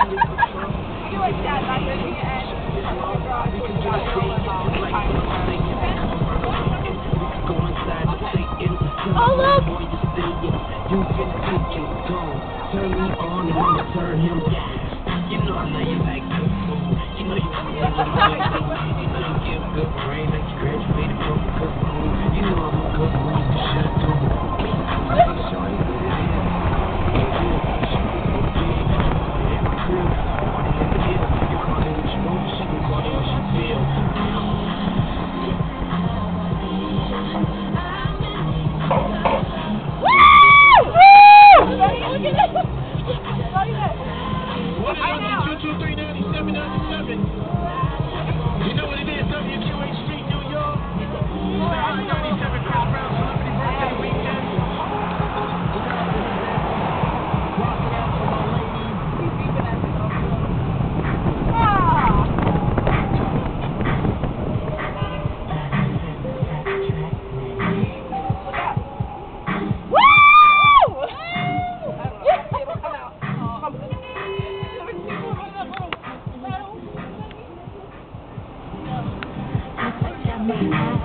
You like that, like at the end. Oh, look! You can take it, go. Turn me on and I'ma turn him down. You know I know you like good food. You know you want me to you know you give good brain like you graduated from a good school. You know I'm a good one, you should do. I think shorty good as hell. You call it what you want, she can call it what she feel. What is it? 2239797. You know what it is? WQH Street, New York. 37 Chris Brown Celebrity Birthday Weekend. Rock it out for my lady. He's beeping at me. Woo!